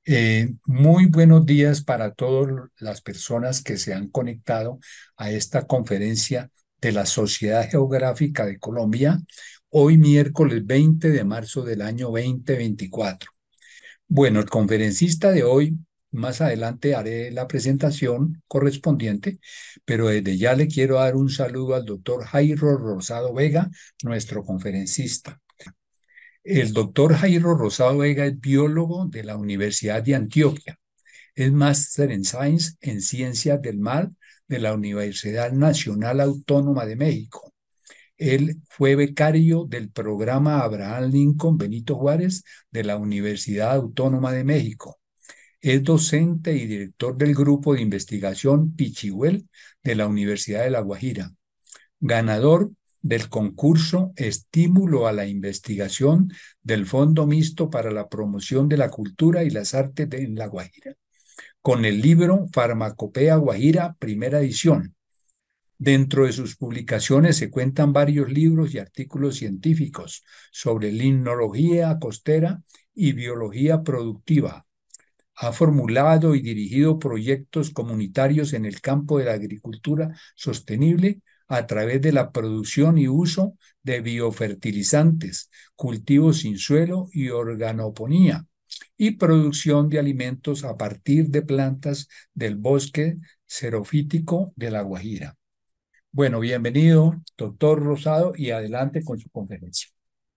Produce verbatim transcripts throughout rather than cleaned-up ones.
Eh, muy buenos días para todas las personas que se han conectado a esta conferencia de la Sociedad Geográfica de Colombia, hoy miércoles veinte de marzo del año dos mil veinticuatro. Bueno, el conferencista de hoy, más adelante haré la presentación correspondiente, pero desde ya le quiero dar un saludo al doctor Jairo Rosado Vega, nuestro conferencista. El doctor Jairo Rosado Vega es biólogo de la Universidad de Antioquia. Es máster en Science en Ciencias del Mar de la Universidad Nacional Autónoma de México. Él fue becario del programa Abraham Lincoln Benito Juárez de la Universidad Autónoma de México. Es docente y director del grupo de investigación Pichihuel de la Universidad de La Guajira, ganador del concurso Estímulo a la Investigación del Fondo Mixto para la Promoción de la Cultura y las Artes de, en La Guajira, con el libro Farmacopea Guajira, primera edición. Dentro de sus publicaciones se cuentan varios libros y artículos científicos sobre limnología costera y biología productiva. Ha formulado y dirigido proyectos comunitarios en el campo de la agricultura sostenible a través de la producción y uso de biofertilizantes, cultivos sin suelo y organoponía, y producción de alimentos a partir de plantas del bosque xerofítico de La Guajira. Bueno, bienvenido, doctor Rosado, y adelante con su conferencia.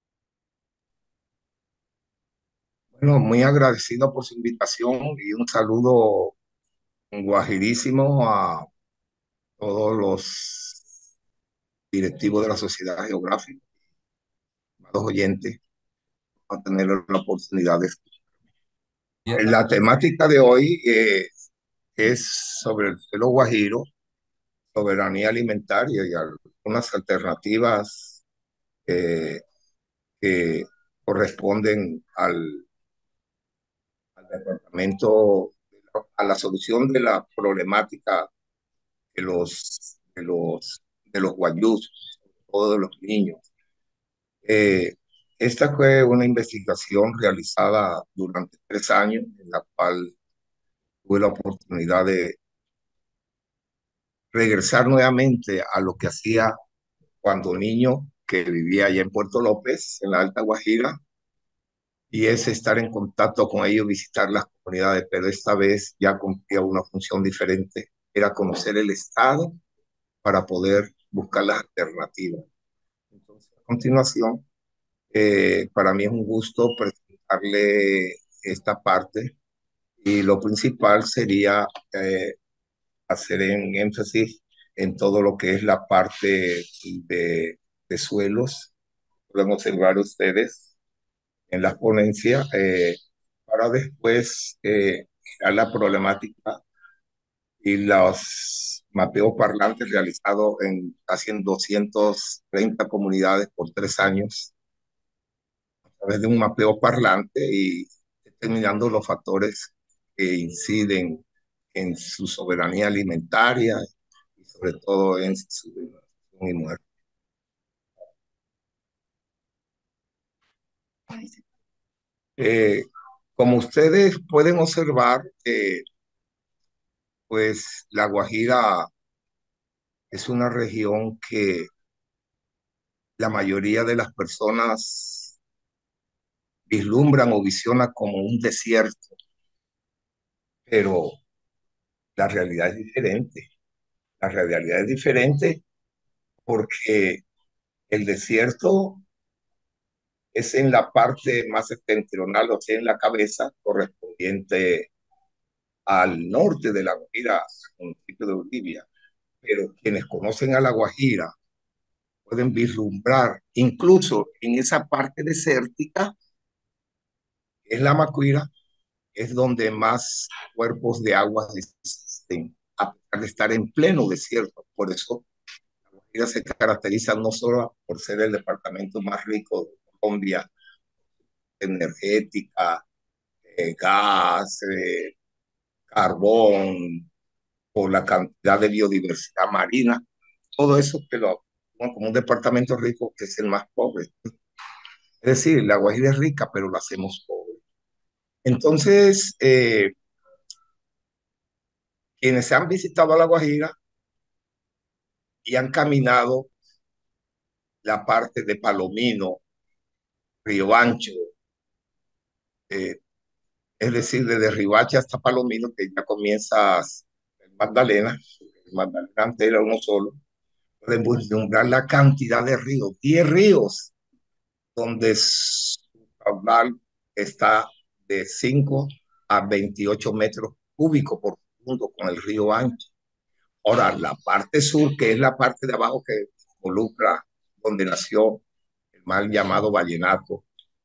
Bueno, muy agradecido por su invitación y un saludo guajirísimo a todos los directivos de la Sociedad Geográfica, a los oyentes, a tener la oportunidad de escuchar. La temática de hoy eh, es sobre el suelo guajiro, soberanía alimentaria y algunas alternativas eh, que corresponden al, al departamento, a la solución de la problemática de los, de los, de los guayús, todos los niños. Eh, Esta fue una investigación realizada durante tres años, en la cual tuve la oportunidad de regresar nuevamente a lo que hacía cuando niño, que vivía allá en Puerto López, en la Alta Guajira, y es estar en contacto con ellos, visitar las comunidades, pero esta vez ya cumplía una función diferente, era conocer el Estado para poder buscar las alternativas. Entonces, a continuación, eh, para mí es un gusto presentarle esta parte y lo principal sería eh, hacer en énfasis en todo lo que es la parte de, de suelos. Pueden observar ustedes en la ponencia eh, para después eh, a la problemática y los mapeos parlantes realizados en casi en doscientas treinta comunidades por tres años través de un mapeo parlante y determinando los factores que inciden en su soberanía alimentaria y sobre todo en su vibración y muerte. Eh, Como ustedes pueden observar, eh, pues La Guajira es una región que la mayoría de las personas vislumbran o visiona como un desierto, pero la realidad es diferente. La realidad es diferente porque el desierto es en la parte más septentrional, o sea, en la cabeza correspondiente al norte de La Guajira, municipio de Bolivia. Pero quienes conocen a La Guajira pueden vislumbrar, incluso en esa parte desértica, es la Macuira, es donde más cuerpos de agua existen, a pesar de estar en pleno desierto. Por eso La Guajira se caracteriza no solo por ser el departamento más rico de Colombia, energética, eh, gas, eh, carbón, por la cantidad de biodiversidad marina, todo eso que lo bueno, como un departamento rico que es el más pobre. Es decir, la Guajira es rica, pero la hacemos pobre. Entonces, eh, quienes han visitado La Guajira y han caminado la parte de Palomino, Río Ancho, eh, es decir, desde Riohacha hasta Palomino, que ya comienzas en Magdalena, el Magdalena antes era uno solo, pueden vislumbrar la cantidad de ríos, diez ríos, donde su caudal está de cinco a veintiocho metros cúbicos por segundo con el río Ancho. Ahora, la parte sur, que es la parte de abajo que involucra donde nació el mal llamado vallenato,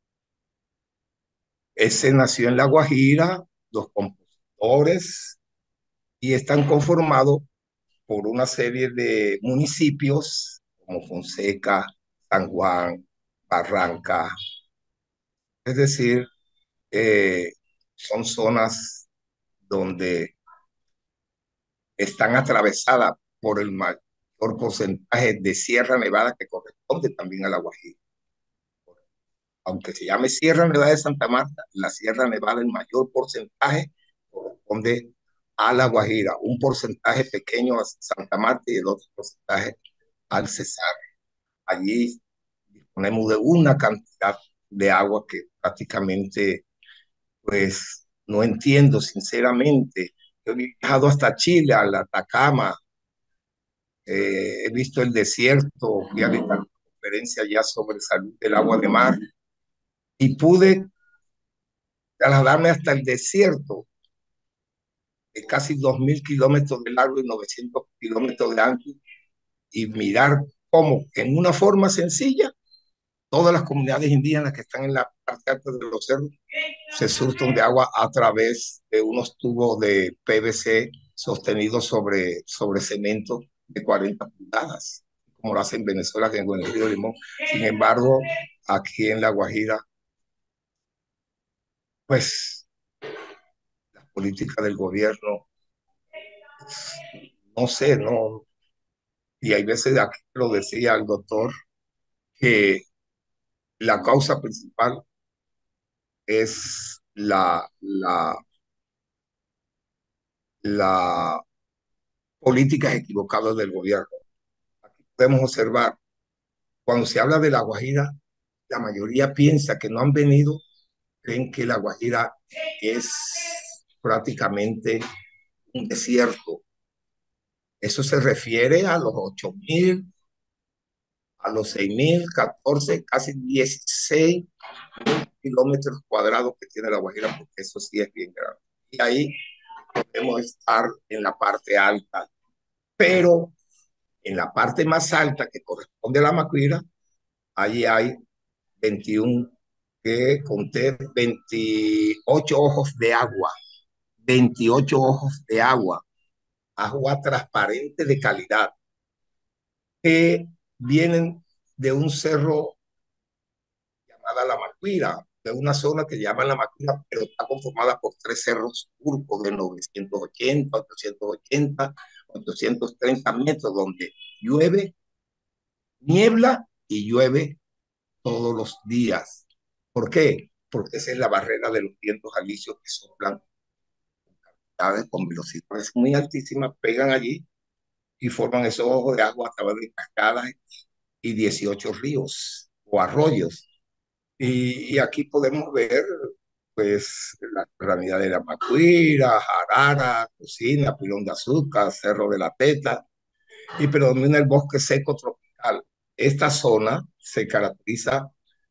ese nació en La Guajira, los compositores, y están conformados por una serie de municipios como Fonseca, San Juan, Barranca, es decir, eh, son zonas donde están atravesadas por el mayor porcentaje de Sierra Nevada que corresponde también a La Guajira. Aunque se llame Sierra Nevada de Santa Marta, la Sierra Nevada, el mayor porcentaje corresponde a La Guajira, un porcentaje pequeño a Santa Marta y el otro porcentaje al Cesar. Allí disponemos de una cantidad de agua que prácticamente, pues, no entiendo sinceramente. Yo he viajado hasta Chile, a la Atacama, eh, he visto el desierto, fui a una conferencia ya sobre salud del agua de mar y pude trasladarme hasta el desierto de casi dos mil kilómetros de largo y novecientos kilómetros de ancho y mirar cómo en una forma sencilla todas las comunidades indígenas que están en la parte alta de los cerros se surten de agua a través de unos tubos de P V C sostenidos sobre, sobre cemento de cuarenta pulgadas, como lo hace en Venezuela, que en el río Limón. Sin embargo, aquí en La Guajira, pues la política del gobierno, no sé, no. Y hay veces, aquí lo decía el doctor, que la causa principal es la, la, la políticas equivocadas del gobierno. Aquí podemos observar, cuando se habla de La Guajira, la mayoría piensa que no han venido, creen que La Guajira es prácticamente un desierto. Eso se refiere a los ocho mil, a los seis mil, catorce, casi dieciséis kilómetros cuadrados que tiene La Guajira, porque eso sí es bien grande. Y ahí podemos estar en la parte alta, pero en la parte más alta que corresponde a La Macuira, allí hay veintiún, que conté veintiocho ojos de agua, veintiocho ojos de agua, agua transparente de calidad, que vienen de un cerro llamada La Macuira, de una zona que llaman La Macuira, pero está conformada por tres cerros turcos de novecientos ochenta, ochocientos ochenta, ochocientos treinta metros, donde llueve, niebla y llueve todos los días. ¿Por qué? Porque esa es la barrera de los vientos alisios que soplan con velocidades muy altísimas, pegan allí y forman esos ojos de agua a través de cascadas y dieciocho ríos o arroyos. Y, y aquí podemos ver, pues, la realidad de la Macuira, Jarara, Cocina, Pilón de Azúcar, Cerro de la Teta, y predomina el bosque seco tropical. Esta zona se caracteriza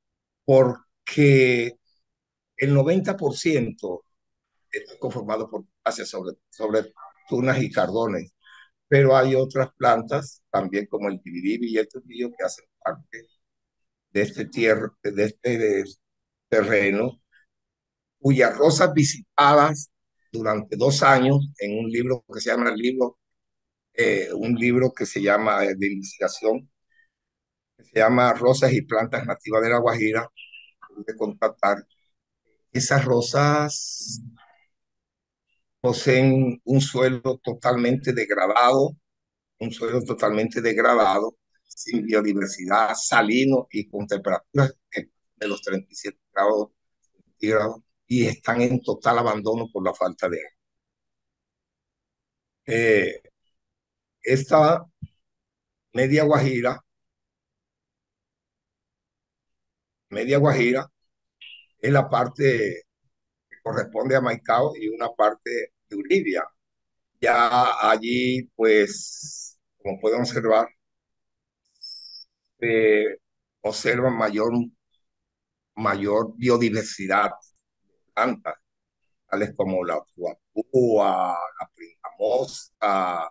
porque el noventa por ciento está conformado por hacia sobre, sobre tunas y cardones, pero hay otras plantas, también como el tibiribi y el tubillo, que hacen parte de este, tierra, de este de terreno, cuyas rosas visitadas durante dos años en un libro que se llama el libro, eh, un libro que se llama eh, de investigación, que se llama Rosas y Plantas Nativas de la Guajira, de contactar. Esas rosas poseen un suelo totalmente degradado, un suelo totalmente degradado, sin biodiversidad, salino y con temperaturas de los treinta y siete grados centígrados. y están en total abandono por la falta de agua. Eh, esta media Guajira, media Guajira es la parte que corresponde a Maicao y una parte de Uribia. Ya allí, pues, como pueden observar, se observa mayor, mayor biodiversidad de plantas, tales como la tuapúa, la pringamosa,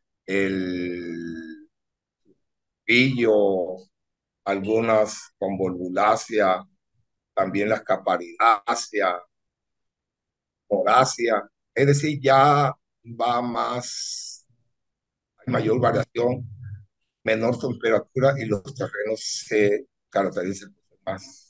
el pillo, algunas convolvulaceae, también las caparidáceas, orácea, es decir, ya va más, hay mayor variación, menor temperatura y los terrenos se caracterizan por ser más,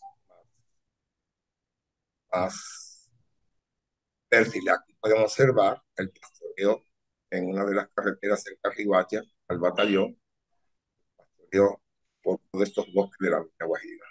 más fértiles. Aquí podemos observar el pastoreo en una de las carreteras cerca de Riohacha, al batallón, pastoreo por todos estos bosques de la Villa Guajira.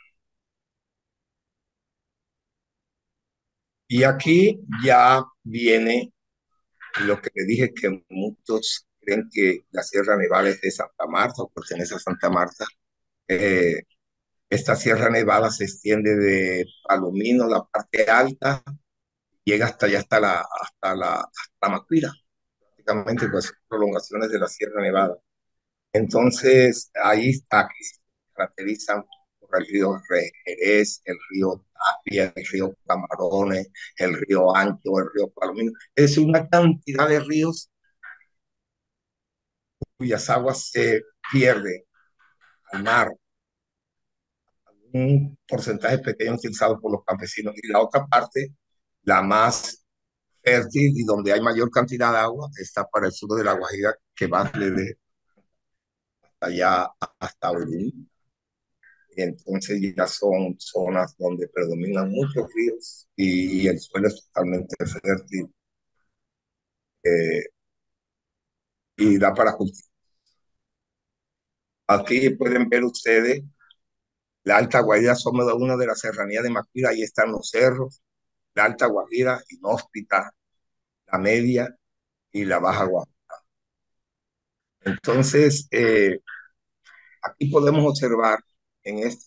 Y aquí ya viene lo que le dije, que muchos creen que la Sierra Nevada es de Santa Marta o pertenece a Santa Marta. Eh, esta Sierra Nevada se extiende de Palomino, la parte alta, llega hasta allá, hasta la, hasta la, hasta Macuira, prácticamente pues prolongaciones de la Sierra Nevada. Entonces, ahí está, que se caracterizan por el río Jerez, el río Tapia, el río Camarones, el río Ancho, el río Palomino. Es decir, una cantidad de ríos cuyas aguas se pierden al mar, un porcentaje pequeño utilizado por los campesinos, y la otra parte, la más fértil y donde hay mayor cantidad de agua, está para el sur de la Guajira, que va desde allá hasta Orún. Entonces ya son zonas donde predominan muchos ríos y, y el suelo es totalmente fértil, eh, y da para cultivar. Aquí pueden ver ustedes la Alta Guajira, somos de una de las serranías de Macuira, ahí están los cerros, la Alta Guajira, Inhóspita, la Media y la Baja Guajira. Entonces, eh, aquí podemos observar en esta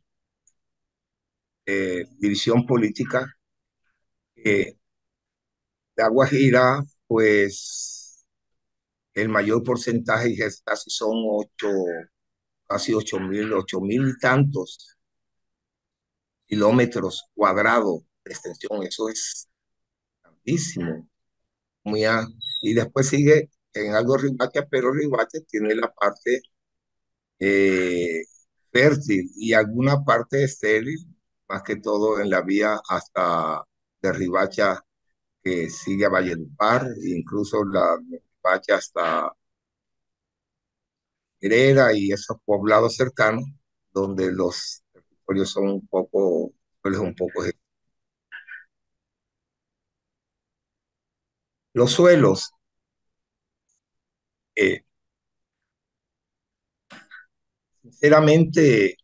eh, división política que la Guajira, pues el mayor porcentaje, casi son ocho, casi ocho mil, ocho mil y tantos kilómetros cuadrados de extensión. Eso es grandísimo. Muy a, y después sigue en algo Riohacha, pero Riohacha tiene la parte eh, fértil y alguna parte estéril, más que todo en la vía hasta de Riohacha, que sigue a Valledupar, incluso la de Riohacha hasta Herrera y esos poblados cercanos, donde los territorios son un poco, pues, un poco. Los suelos, eh, sinceramente,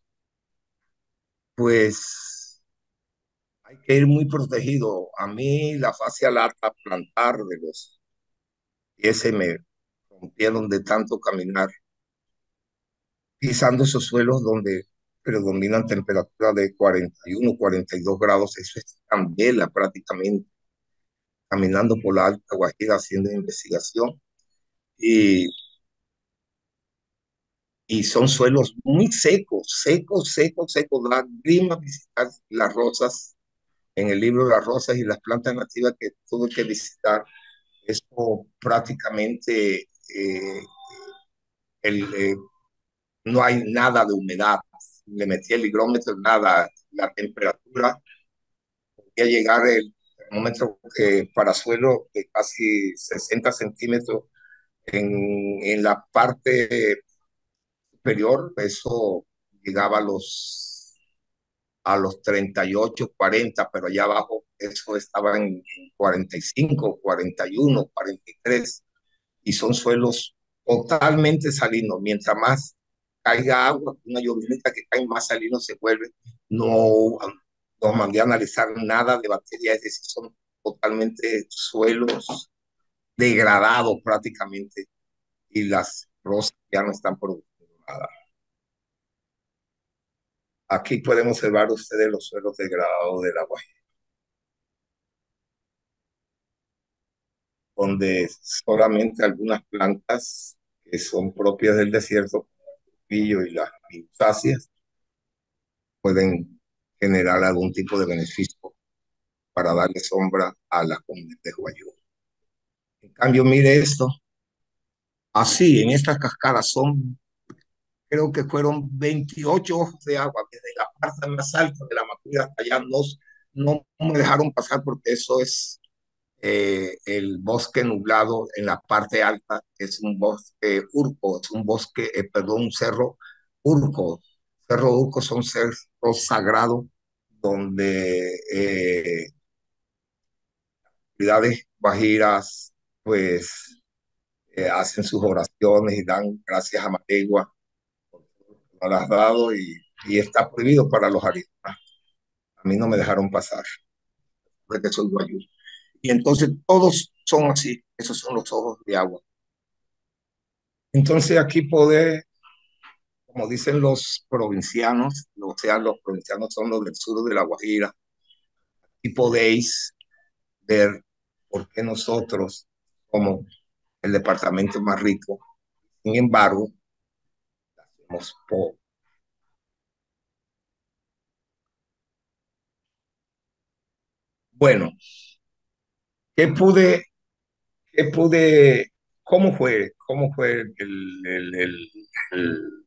pues hay que ir muy protegido. A mí la fascia lata plantar de los pies se me rompieron de tanto caminar, pisando esos suelos donde predominan temperaturas de cuarenta y uno, cuarenta y dos grados. Eso es candela prácticamente, caminando por la Alta Guajira haciendo investigación. Y, y son suelos muy secos, secos, secos, secos. Da grima visitar las rosas en el libro de las rosas y las plantas nativas que tuve que visitar. Eso prácticamente, eh, el, eh, no hay nada de humedad. Le metí el higrómetro, nada. La temperatura podía llegar el termómetro que para suelo de casi sesenta centímetros en, en la parte superior. Eso llegaba a los a los treinta y ocho, cuarenta, pero allá abajo eso estaba en cuarenta y cinco, cuarenta y uno, cuarenta y tres, y son suelos totalmente salinos. Mientras más caiga agua, una llovinita que cae, más salino se vuelve. No, los mandé a analizar nada de bacterias, es decir, son totalmente suelos degradados prácticamente y las rosas ya no están produciendo nada. Aquí pueden observar ustedes los suelos degradados del agua, donde solamente algunas plantas que son propias del desierto, como el pillo y las minusáceas, pueden generar algún tipo de beneficio para darle sombra a la comunidad de Guayú. En cambio, mire esto, así en estas cascadas son, creo que fueron veintiocho ojos de agua, desde la parte más alta de la Macura hasta allá, no, no me dejaron pasar porque eso es eh, el bosque nublado en la parte alta, es un bosque urco, es un bosque, eh, perdón, un cerro urco. Cerro urco son cerros sagrados donde eh, comunidades guajiras pues eh, hacen sus oraciones y dan gracias a Mategua por todo lo que nos has dado y, y está prohibido para los aristas. A mí no me dejaron pasar porque soy guayú. Y entonces todos son así, esos son los ojos de agua. Entonces aquí podés, como dicen los provincianos, o sea, los provincianos son los del sur de La Guajira, y podéis ver por qué nosotros somos el departamento más rico. Sin embargo, somos pobres. Bueno, ¿qué pude, qué pude, cómo fue, cómo fue el, el, el, el,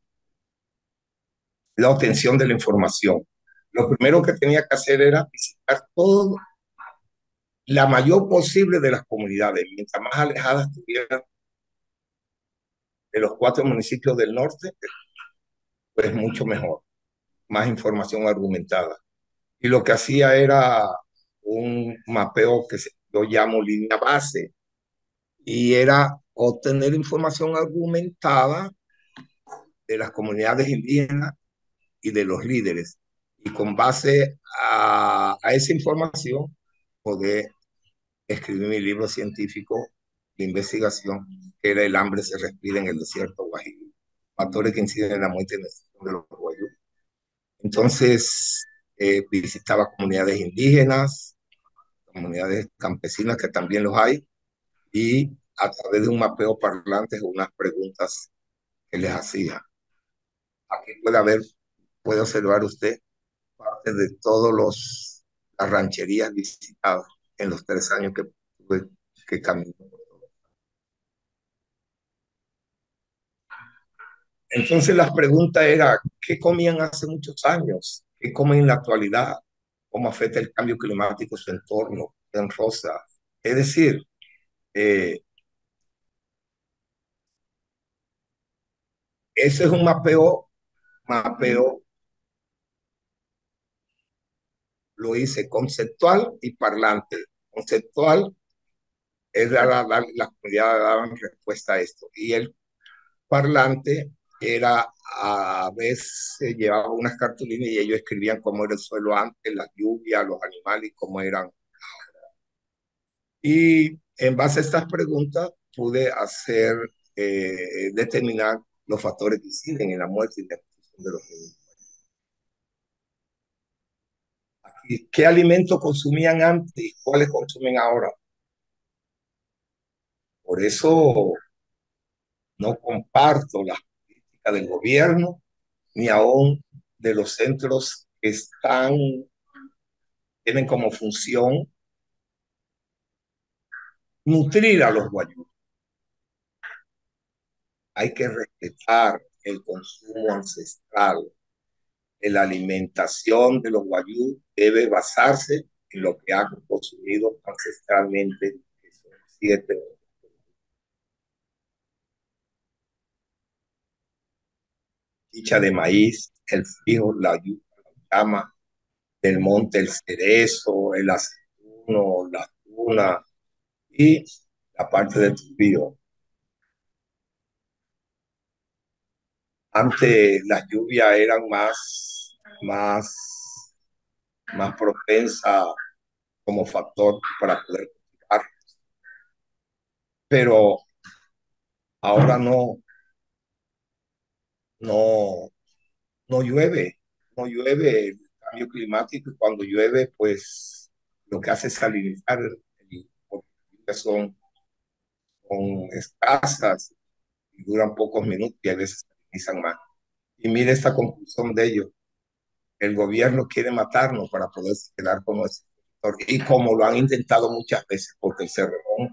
la obtención de la información? Lo primero que tenía que hacer era visitar todo, la mayor posible de las comunidades, mientras más alejadas estuvieran de los cuatro municipios del norte, pues mucho mejor, más información argumentada. Y lo que hacía era un mapeo que yo llamo línea base, y era obtener información argumentada de las comunidades indígenas y de los líderes. Y con base a, a esa información, poder escribí mi libro científico de investigación, que era El hambre se respira en el desierto guajiro, factores que inciden en la muerte y extinción de los guayú. Entonces, eh, visitaba comunidades indígenas, comunidades campesinas, que también los hay, y a través de un mapeo parlante, unas preguntas que les hacía. Aquí puede haber, puede observar usted parte de todos los las rancherías visitadas en los tres años que tuve que caminar. Entonces la pregunta era, ¿qué comían hace muchos años? ¿Qué comen en la actualidad? ¿Cómo afecta el cambio climático su entorno en Rosa? Es decir, eh, ese es un mapeo, mapeo lo hice conceptual y parlante. Conceptual es la, la, la, las comunidades daban respuesta a esto. Y el parlante era, a veces llevaba unas cartulinas y ellos escribían cómo era el suelo antes, las lluvias, los animales y cómo eran. Y en base a estas preguntas pude hacer, eh, determinar los factores que inciden en la muerte y la extinción de los niños. ¿Y qué alimentos consumían antes y cuáles consumen ahora? Por eso no comparto las políticas del gobierno ni aún de los centros que están, tienen como función nutrir a los guayús. Hay que respetar el consumo ancestral. La alimentación de los guayú debe basarse en lo que han consumido ancestralmente, que son siete. Chicha de maíz, el frijol, la yuca, la llama, del monte, el cerezo, el aceituno, la tuna y la parte del turbío. Antes las lluvias eran más, más más propensa como factor para poder cultivar. Pero ahora no, no, no llueve, no llueve el cambio climático y cuando llueve, pues lo que hace es salinizar, y porque son, son escasas y duran pocos minutos y a veces salinizan más. Y mire esta conclusión de ello. El gobierno quiere matarnos para poder quedar con nuestro territorio. Y como lo han intentado muchas veces, porque el Cerrejón,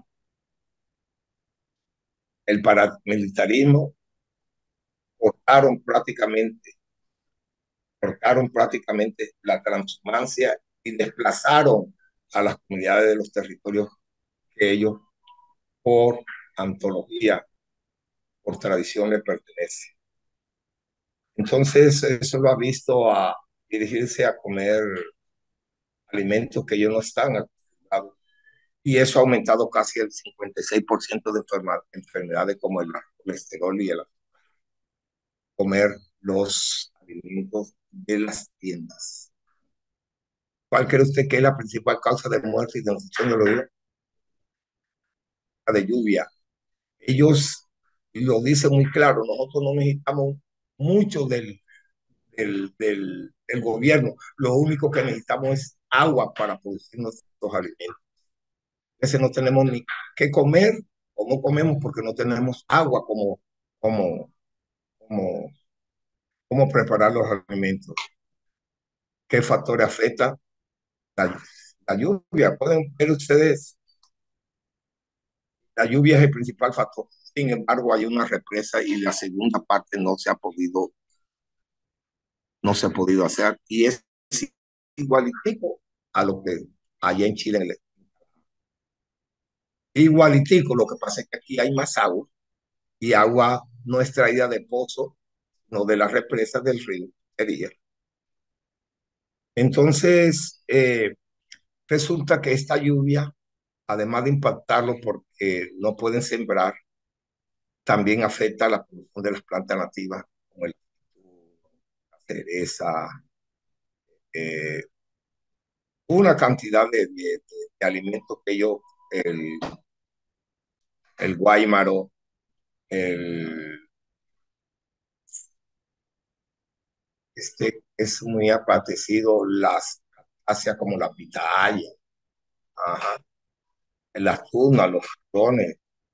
el paramilitarismo, cortaron prácticamente, cortaron prácticamente la transhumancia y desplazaron a las comunidades de los territorios que ellos, por antología, por tradición, le pertenecen. Entonces, eso lo ha visto a dirigirse a comer alimentos que ellos no están acostumbrados. Y eso ha aumentado casi el cincuenta y seis por ciento de enferma, enfermedades como el colesterol y el comer los alimentos de las tiendas. ¿Cuál cree usted que es la principal causa de muerte y de infección de los oídos? De lluvia. Ellos lo dicen muy claro, nosotros no necesitamos mucho del, del, del, del gobierno, lo único que necesitamos es agua para producir nuestros alimentos. Ese no tenemos ni qué comer o no comemos porque no tenemos agua como, como, como, como preparar los alimentos. ¿Qué factores afectan? La, la lluvia. Pueden ver ustedes, la lluvia es el principal factor. Sin embargo, hay una represa y la segunda parte no se ha podido, no se ha podido hacer. Y es igualitico a lo que allá en Chile. Igualitico, lo que pasa es que aquí hay más agua y agua no extraída de pozo, no de las represas del río. Entonces, eh, resulta que esta lluvia, además de impactarlo porque no pueden sembrar, también afecta a la producción de las plantas nativas, como el, la cereza, eh, una cantidad de, de, de, de alimentos que ellos, el, el guaymaro, el, este es muy apetecido, las hacia como la pitaya, ajá, las tunas, los frutones.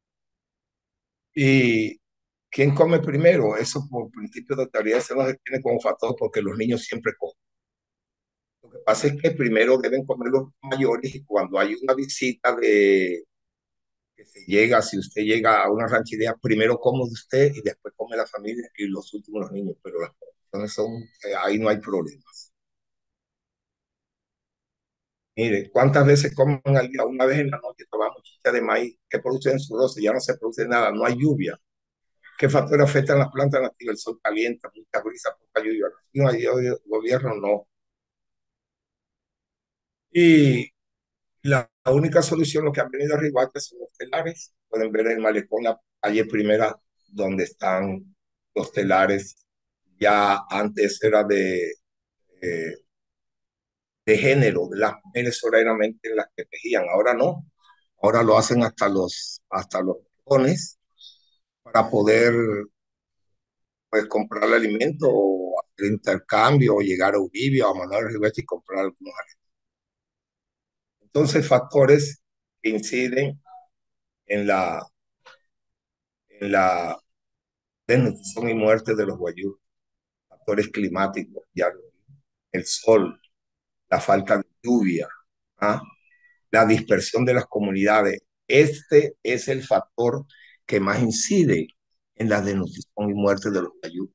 ¿Y quién come primero? Eso por principio de teoría se nos tiene como factor porque los niños siempre comen. Lo que pasa es que primero deben comer los mayores y cuando hay una visita de que se llega, si usted llega a una ranchería, primero come usted y después come la familia y los últimos los niños, pero las personas son, eh, ahí no hay problemas. Mire, ¿cuántas veces comen al día? Una vez en la noche tomamos chicha de maíz. ¿Qué producen su roce? Ya no se produce nada, no hay lluvia. ¿Qué factores afectan las plantas nativas? El sol calienta, mucha brisa, poca lluvia. No hay gobierno, no. Y la, la única solución, lo que han venido a Riguacha son los telares. Pueden ver el malecón, la calle primera, donde están los telares. Ya antes era de, eh, de género, de las mujeres solamente las que tejían. Ahora no. Ahora lo hacen hasta los, hasta los botones para poder pues comprar el alimento o hacer intercambio o llegar a Uribia o a Manuel Rivera y comprar algunos alimentos. Entonces, factores que inciden en la, en la desnutrición y muerte de los guayús, factores climáticos, ya el sol, la falta de lluvia, ¿ah? La dispersión de las comunidades. Este es el factor que más incide en la desnutrición y muerte de los guayús.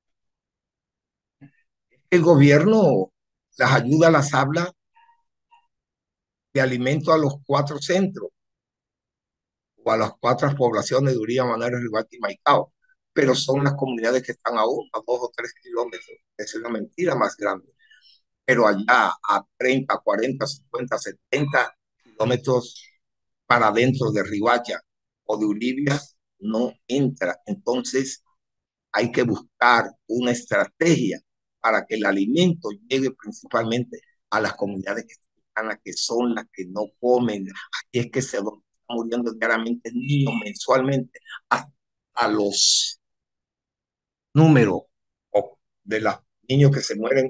El gobierno las ayuda, las habla de alimento a los cuatro centros o a las cuatro poblaciones de Uría, Manero, Ribati y Maicao, pero son las comunidades que están a uno, a dos o tres kilómetros. Esa es la mentira más grande. Pero allá a treinta, cuarenta, cincuenta, setenta kilómetros para dentro de Ribacha o de Uribia no entra. Entonces hay que buscar una estrategia para que el alimento llegue principalmente a las comunidades cristianas que son las que no comen. Aquí es que se van muriendo diariamente niños mensualmente, a, a los números de los niños que se mueren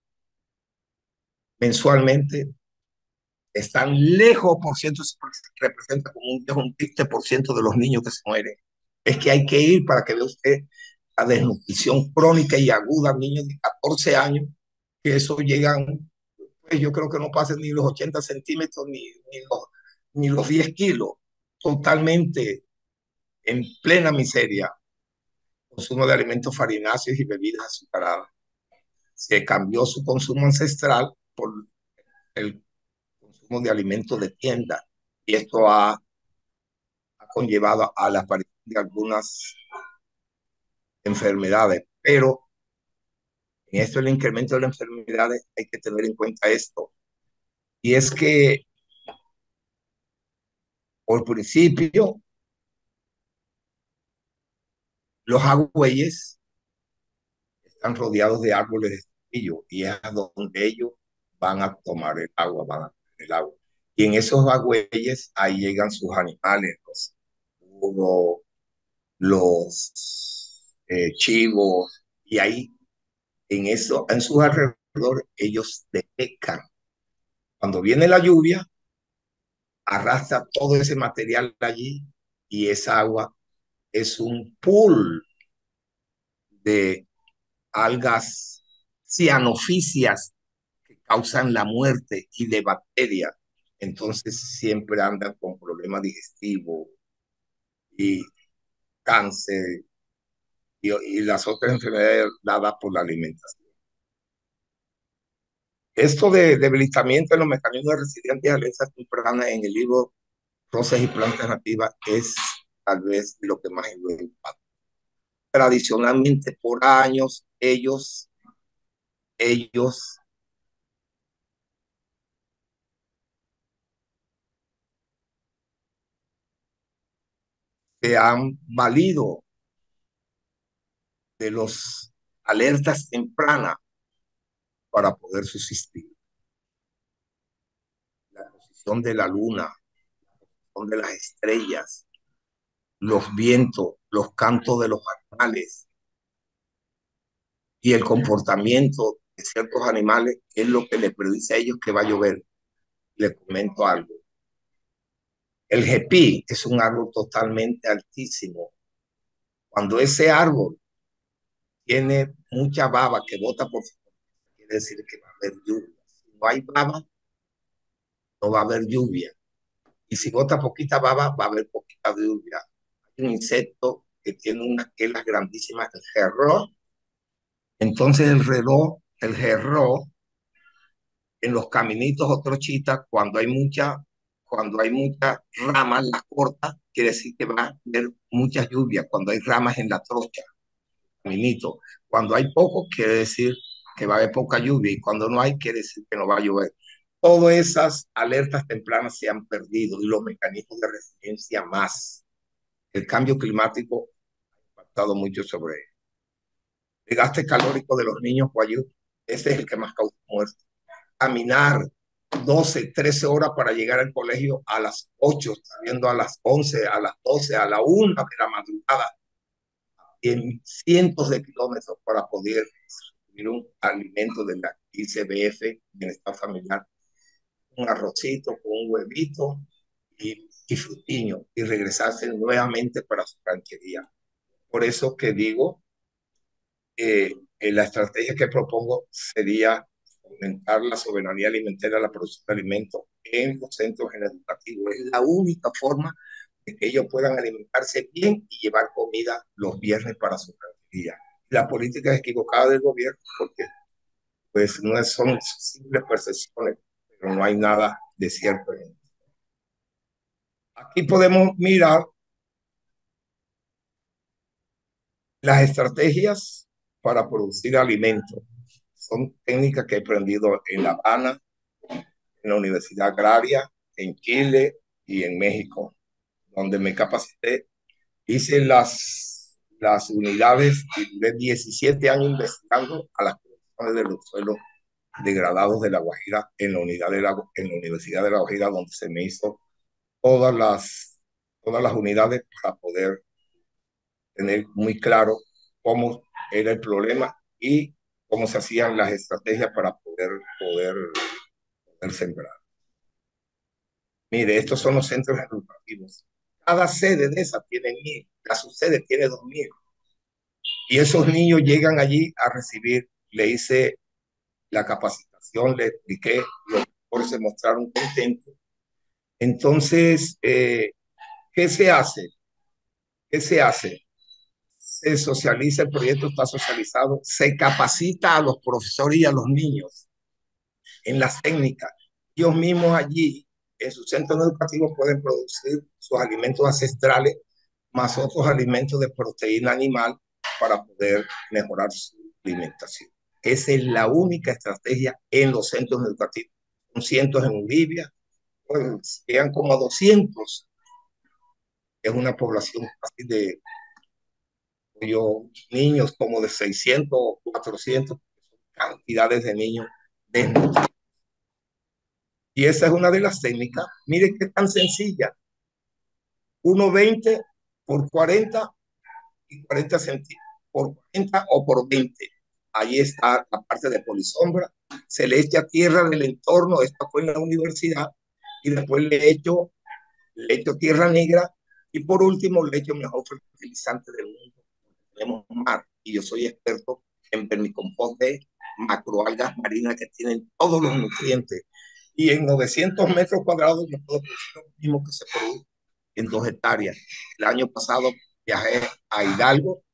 mensualmente están lejos, por ciento, representa como un, un triste por ciento de los niños que se mueren. Es que hay que ir para que vea usted la desnutrición crónica y aguda, niños de catorce años, que eso llegan, pues yo creo que no pasen ni los ochenta centímetros ni, ni, los, ni los diez kilos, totalmente en plena miseria, consumo de alimentos farináceos y bebidas azucaradas. Se cambió su consumo ancestral por el consumo de alimentos de tienda y esto ha, ha conllevado a la aparición de algunas enfermedades, pero en esto el incremento de las enfermedades hay que tener en cuenta esto, y es que por principio los agüeyes están rodeados de árboles de cepillo y es a donde ellos van a tomar el agua, van a tomar el agua. Y en esos agüeyes ahí llegan sus animales, los, los, los eh, chivos, y ahí en eso, en sus alrededores, ellos defecan. Cuando viene la lluvia, arrastra todo ese material allí y esa agua es un pool de algas cianofisias que causan la muerte y de bacterias. Entonces siempre andan con problemas digestivos y cáncer y, y las otras enfermedades dadas por la alimentación. Esto de debilitamiento en los mecanismos de resiliencia y alerta temprana en el libro Rosas y Plantas Nativas es tal vez lo que más impacta. Tradicionalmente por años ellos, ellos se han valido de los alertas tempranas para poder subsistir. La posición de la luna, la posición de las estrellas, los vientos, los cantos de los animales y el comportamiento de ciertos animales es lo que les predice a ellos que va a llover. Les comento algo. El jepí es un árbol totalmente altísimo. Cuando ese árbol tiene mucha baba que bota por su, quiere decir que va a haber lluvia. Si no hay baba, no va a haber lluvia. Y si bota poquita baba, va a haber poquita lluvia. Hay un insecto que tiene unas quelas grandísimas, el gerro. Entonces el reloj, el gerro, en los caminitos o trochitas, cuando hay mucha, cuando hay muchas ramas, las corta, quiere decir que va a haber mucha lluvia. Cuando hay ramas en la trocha, caminito. Cuando hay poco, quiere decir que va a haber poca lluvia. Y cuando no hay, quiere decir que no va a llover. Todas esas alertas tempranas se han perdido y los mecanismos de resiliencia más. El cambio climático ha impactado mucho sobre ello. El gasto calórico de los niños guayú, ese es el que más causa muerte. Caminar doce, trece horas para llegar al colegio a las ocho, saliendo a las once, a las doce, a la una de la madrugada, en cientos de kilómetros para poder consumir un alimento de la I C B F, bienestar familiar, un arrocito con un huevito y, y frutiño, y regresarse nuevamente para su ranchería. Por eso que digo, eh, eh, la estrategia que propongo sería aumentar la soberanía alimentaria, la producción de alimentos en los centros educativos. Es la única forma de que ellos puedan alimentarse bien y llevar comida los viernes para su ranchería. La política es equivocada del gobierno porque pues no es, son simples percepciones, pero no hay nada de cierto en eso. Aquí podemos mirar las estrategias para producir alimentos. Son técnicas que he aprendido en La Habana, en la Universidad Agraria, en Chile y en México, donde me capacité. Hice las, las unidades y duré diecisiete años investigando a las condiciones de los suelos degradados de La Guajira en la, unidad de la, en la Universidad de La Guajira, donde se me hizo todas las, todas las unidades para poder tener muy claro cómo era el problema y cómo se hacían las estrategias para poder, poder, poder sembrar. Mire, estos son los centros educativos. Cada sede de esas tiene mil, la subsede tiene dos mil. Y esos niños llegan allí a recibir, le hice la capacitación, le expliqué, los profesores se mostraron contentos. Entonces, eh, ¿qué se hace? ¿Qué se hace? Se socializa, el proyecto está socializado, se capacita a los profesores y a los niños en las técnicas. Ellos mismos allí, en sus centros educativos, pueden producir sus alimentos ancestrales más otros alimentos de proteína animal para poder mejorar su alimentación. Esa es la única estrategia en los centros educativos. Son cientos en Bolivia, pues llegan como a doscientos. Es una población casi de yo, niños como de seiscientos o cuatrocientos, cantidades de niños desnutridos. Y esa es una de las técnicas. Mire qué tan sencilla. ciento veinte por cuarenta y cuarenta centímetros por cuarenta o por veinte. Ahí está la parte de polisombra. Se le echa tierra del entorno. Esta fue en la universidad. Y después le echo, le echo tierra negra. Y por último, le echo el mejor fertilizante del mundo. Tenemos mar. Y yo soy experto en vermicompost de macroalgas marinas que tienen todos los nutrientes. Y en novecientos metros cuadrados yo puedo producir lo mismo que se produce en dos hectáreas. El año pasado viajé a Hidalgo.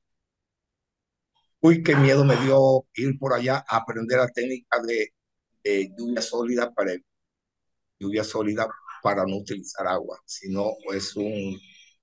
Uy, qué miedo me dio ir por allá a aprender la técnica de, de lluvia sólida para lluvia sólida para no utilizar agua, sino es un,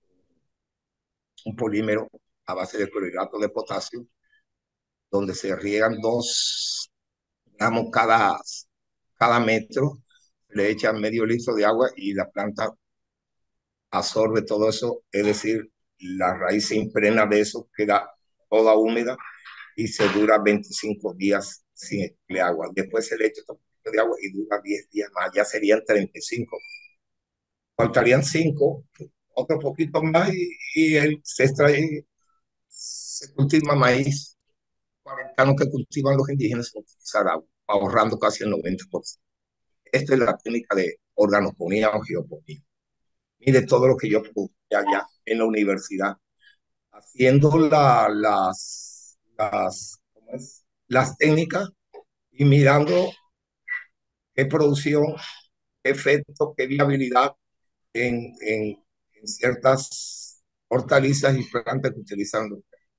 un polímero a base de clorhidrato de potasio, donde se riegan dos gramos cada, cada metro, le echan medio litro de agua y la planta absorbe todo eso, es decir, la raíz se impregna de eso, queda toda húmeda y se dura veinticinco días sin echarle agua. Después se le echa un poquito de agua y dura diez días más, ya serían treinta y cinco. Faltarían cinco, otro poquito más y, y él se extrae, se cultiva maíz cuarentano que cultivan los indígenas sin utilizar agua, ahorrando casi el noventa por ciento. Esta es la técnica de organoponía o geoponía. Mire todo lo que yo produje allá en la universidad, haciendo la, las, las, ¿cómo es? Las técnicas y mirando qué producción, qué efecto, qué viabilidad en, en, en ciertas hortalizas y plantas que utilizan.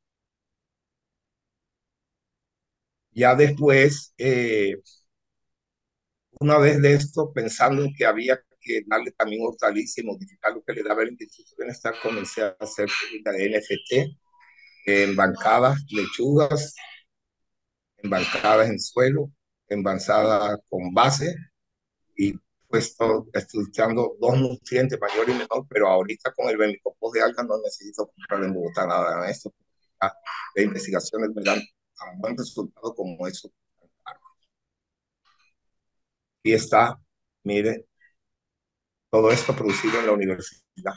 Ya después, eh, una vez de esto, pensando en que había que darle también hortalizas y modificar lo que le daba el Instituto de Bienestar, comencé a hacer técnica de N F T, en bancadas, lechugas, en bancadas en suelo, en bancadas con base y puesto estudiando dos nutrientes, mayor y menor, pero ahorita con el vermicompost de algas no necesito comprar en Bogotá nada de esto. De investigaciones me dan tan buen resultado como eso. Y está, mire, todo esto producido en la universidad.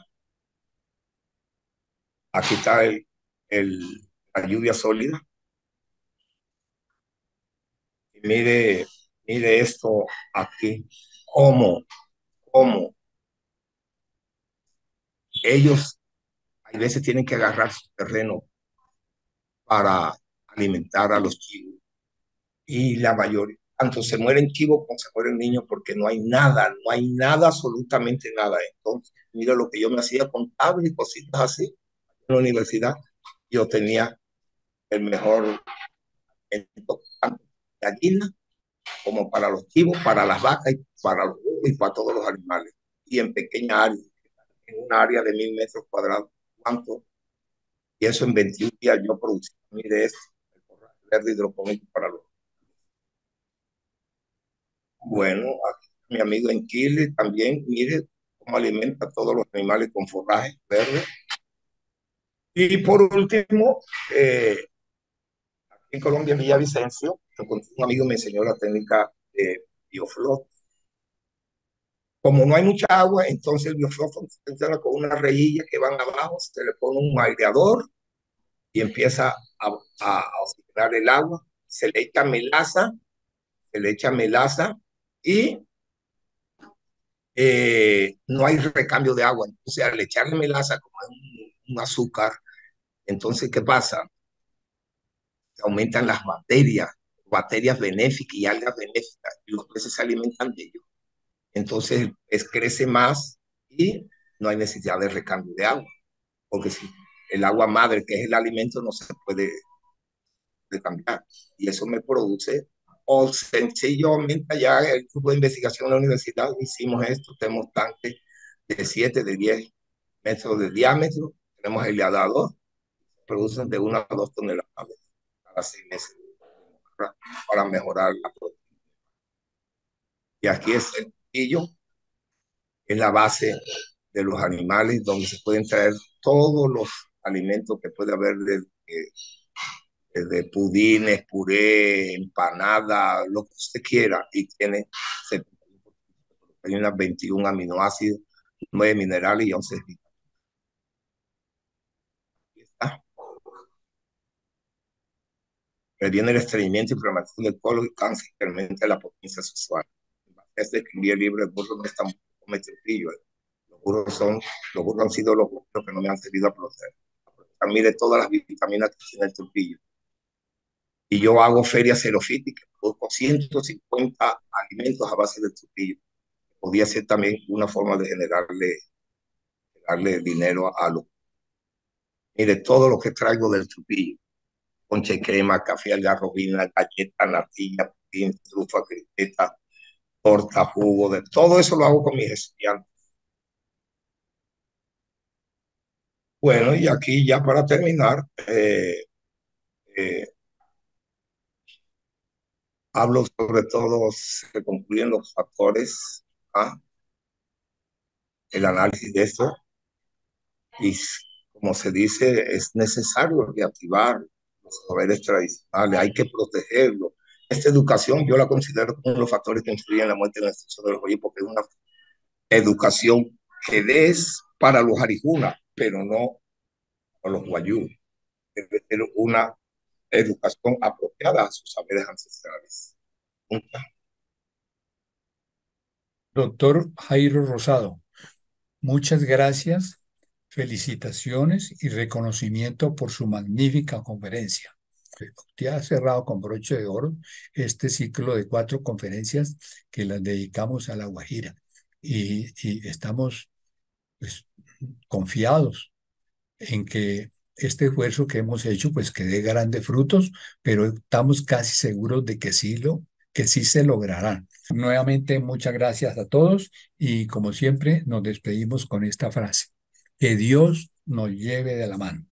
Aquí está el, el, la lluvia sólida. Y mire, mire esto aquí, cómo, cómo ellos a veces tienen que agarrar su terreno para alimentar a los chivos. Y la mayoría, tanto se mueren chivos como se mueren niños porque no hay nada, no hay nada, absolutamente nada. Entonces, mira lo que yo me hacía contable y cositas así en la universidad. Yo tenía el mejor tanto gallina como para los chivos, para las vacas y para los y para todos los animales. Y en pequeña área, en un área de mil metros cuadrados. ¿Cuánto? Y eso en veintiún días yo producí. Mire esto, el forraje verde hidropónico para los. Bueno, aquí mi amigo en Chile también, mire cómo alimenta a todos los animales con forraje verde. Y por último, eh, en Colombia, en Villavicencio, encontré un amigo me enseñó la técnica de bioflot. Como no hay mucha agua, entonces el bioflot funciona con una rejilla que van abajo, se le pone un aireador y empieza a, a, a oxigenar el agua, se le echa melaza, se le echa melaza y eh, no hay recambio de agua. Entonces, al echarle melaza, como es un, un azúcar, entonces, ¿qué pasa? Aumentan las bacterias, bacterias benéficas y algas benéficas, y los peces se alimentan de ellos. Entonces, es, crece más y no hay necesidad de recambio de agua, porque si el agua madre, que es el alimento, no se puede cambiar. Y eso me produce, o sencillamente allá en el grupo de investigación de la universidad hicimos esto, tenemos tanques de siete, de diez metros de diámetro, tenemos el heliadador, producen de una a dos toneladas cada seis meses para, para mejorar la producción. Y aquí es el pillo, es la base de los animales donde se pueden traer todos los alimentos que puede haber de, de, de pudines, puré, empanada, lo que usted quiera, y tiene hay unas veintiún aminoácidos, nueve minerales y once vitaminas. Previene el estreñimiento y inflamación del colon y cáncer, incrementa la potencia sexual. Este escribí el libro, el burro no está muy tripillo. Los burros son, los burros han sido los burros que no me han servido a proceder. Mire todas las vitaminas que tiene el tripillo. Y yo hago ferias xerofíticas, produzco ciento cincuenta alimentos a base del tripillo. Podría ser también una forma de generarle, darle dinero a los. Mire todo lo que traigo del tripillo: ponche crema, café algarrobina, galleta, natilla, pudín, trufa, crispeta, torta, jugo, de todo eso lo hago con mis estudiantes. Bueno, y aquí ya para terminar, eh, eh, hablo sobre todo, se concluyen los factores, ¿ah? El análisis de esto, y como se dice, es necesario reactivar los saberes tradicionales, hay que protegerlo. Esta educación yo la considero como uno de los factores que influyen en la muerte de la extinción de los oye, porque es una educación que es para los arijunas, pero no para los guayú. Debe ser una educación apropiada a sus saberes ancestrales. Doctor Jairo Rosado, muchas gracias, felicitaciones y reconocimiento por su magnífica conferencia. Usted ha cerrado con broche de oro este ciclo de cuatro conferencias que las dedicamos a La Guajira y, y estamos pues, confiados en que este esfuerzo que hemos hecho pues que dé grandes frutos, pero estamos casi seguros de que sí lo, que sí se lograrán. Nuevamente, muchas gracias a todos y como siempre nos despedimos con esta frase: que Dios nos lleve de la mano.